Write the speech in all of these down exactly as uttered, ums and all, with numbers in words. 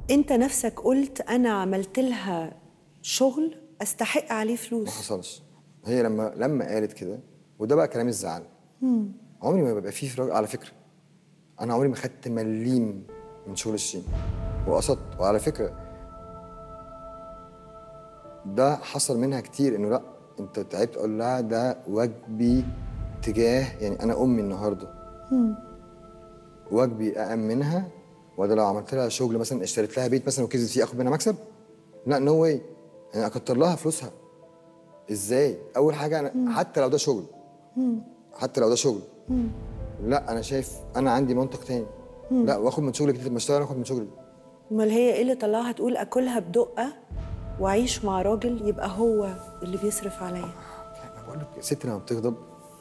انت نفسك قلت انا عملت لها شغل استحق عليه فلوس. ما حصلش. هي لما لما قالت كده، وده بقى كلام الزعل. عمري ما بيبقى فيه فراغ على فكره. انا عمري ما خدت مليم من شغل الشين وقصدت. وعلى فكره ده حصل منها كتير، انه لا انت تعبت. اقول لها ده واجبي تجاه، يعني انا امي النهارده واجبي أأمنها. وده لو عملت لها شغل مثلا، اشتريت لها بيت مثلا وكسبت فيه، اخد منها مكسب؟ لا، نو واي. يعني اكتر لها فلوسها ازاي؟ اول حاجه انا مم. حتى لو ده شغل مم. حتى لو ده شغل مم. لا، انا شايف انا عندي منطق تاني. مم. لا، واخد من شغلي كتير، ما اشتغل اخد من شغلي. امال هي ايه اللي طلعها تقول اكلها بدقه واعيش مع راجل يبقى هو اللي بيصرف عليا؟ بقول لك الست لما بتغضب،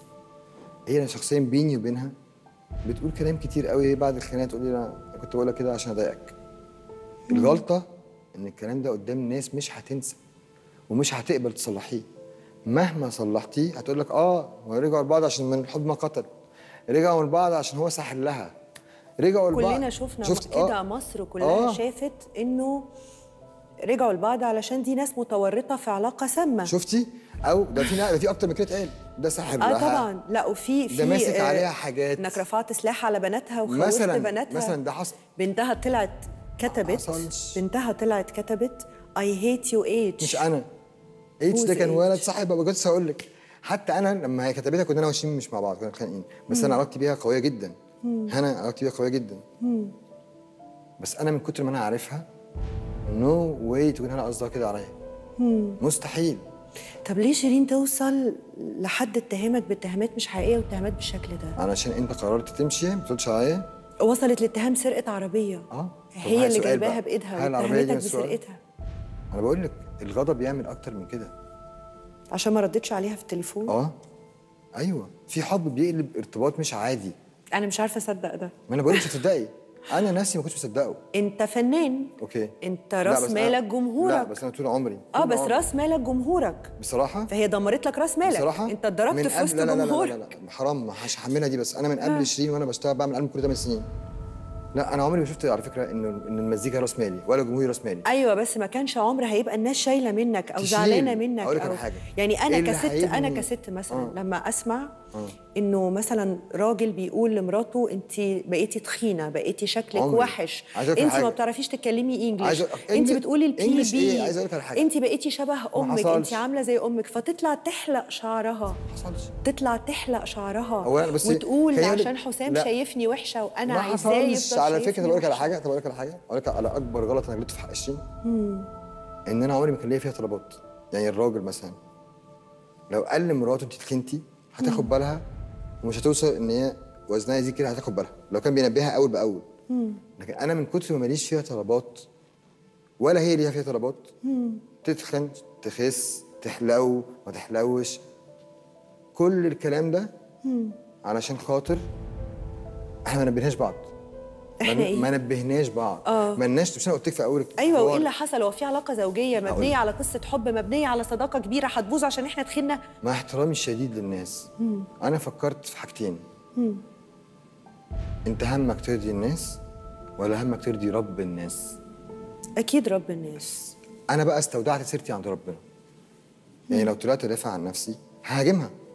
هي انا شخصيا بيني وبينها بتقول كلام كتير قوي بعد الخناقه، تقول لي انا كنت بقول لك كده عشان اضايقك. الغلطه ان الكلام ده قدام الناس مش هتنسى ومش هتقبل تصلحيه. مهما صلحتيه هتقول لك اه هو رجعوا لبعض عشان من الحب ما قتل، رجعوا لبعض عشان هو ساحل لها، رجعوا لبعض. كلنا شفنا شفت كده. آه. مصر كلها آه. شافت انه رجعوا لبعض علشان دي ناس متورطه في علاقه سامه. شفتي؟ او ده في ده في اكتر من كده اتقال، ده ساحر اه لها. طبعا. لا، وفي في ده ماسك آه عليها حاجات، انك رفعت سلاح على بناتها وخوفت مثلا بناتها. مثلا ده حصل. بنتها طلعت كتبت حصلش. بنتها طلعت كتبت I hate you age. مش انا اتش ده كان ولد صاحب بابا. كنت هقول لك حتى انا لما هي كتبتها كنا انا وشيم مش مع بعض، كنا متخانقين، بس مم. انا علاقتي بيها قويه جدا. مم. هنا علاقتي بيها قويه جدا. مم. بس انا من كتر ما انا عارفها نو واي تكون هنا قصدها كده عليا. مستحيل. طب ليه شيرين توصل لحد اتهامك باتهامات مش حقيقيه واتهامات بالشكل ده؟ علشان انت قررت تمشي، ما تقولش عليا. وصلت لاتهام سرقه عربيه. اه هي اللي جايباها بايدها واتهمتك بسرقتها. انا بقول لك الغضب يعمل اكتر من كده. عشان ما ردتش عليها في التليفون. اه ايوه، في حب بيقلب ارتباط مش عادي. انا مش عارفه اصدق ده. ما انا بقول مش هتصدقي. انا نفسي ما كنتش مصدقه. انت فنان. اوكي. انت راس مالك جمهورك. لا بس انا طول عمري طول اه بس عمري. راس مالك جمهورك بصراحه. فهي دمرت لك راس مالك. بصراحه انت اتضربت في وسط جمهورك. لا لا لا لا حرام، مش هحملها دي. بس انا من قبل شيرين وانا بشتغل بعمل البوم كل ثمان سنين. لا انا عمري ما شفت على فكره ان ان المزيكا راس مالي ولا جمهوري راس مالي. ايوه بس ما كانش عمر هيبقى الناس شايله منك او زعلانه منك. اقول لك على أو حاجه، يعني انا إيه كست انا كست مثلا آه. لما اسمع آه. انه مثلا راجل بيقول لمراته انت بقيتي تخينه، بقيتي شكلك عمري. وحش، انت ما بتعرفيش تتكلمي انجلش، انت بتقولي البي بي إيه؟ عايز اقول لك على حاجه، انت بقيتي شبه امك، انت عامله زي امك، فتطلع تحلق شعرها. ما حصلش. تطلع تحلق شعرها وتقول عشان حسام شايفني وحشه وانا عايزاه يفضل. على فكره طب اقول لك على حاجه طب اقول لك على حاجه اقول لك على اكبر غلط انا غلطته في حق شيرين. ان انا عمري ما كان ليا فيها طلبات. يعني الراجل مثلا لو قال لمراته انت تخنتي هتاخد بالها ومش هتوصل ان هي وزنها يزيد كده، هتاخد بالها لو كان بينبهها اول باول. مم. لكن انا من كتر ما ماليش فيها طلبات ولا هي ليها فيها طلبات، مم. تتخن تخس تحلو ما تحلوش، كل الكلام ده مم. علشان خاطر احنا ما نبهناش بعض. احنا ايه؟ ما نبهناش بعض. اه ما لناش. مش انا قلت لك في اول ايوه وايه اللي حصل؟ هو في علاقه زوجيه مبنيه على قصه حب، مبنيه على صداقه كبيره، هتبوظ عشان احنا تخنا؟ مع احترامي الشديد للناس، مم. انا فكرت في حاجتين. مم. انت همك ترضي الناس ولا همك ترضي رب الناس؟ اكيد رب الناس. انا بقى استودعت سيرتي عند ربنا. يعني لو طلعت ادافع عن نفسي ههاجمها.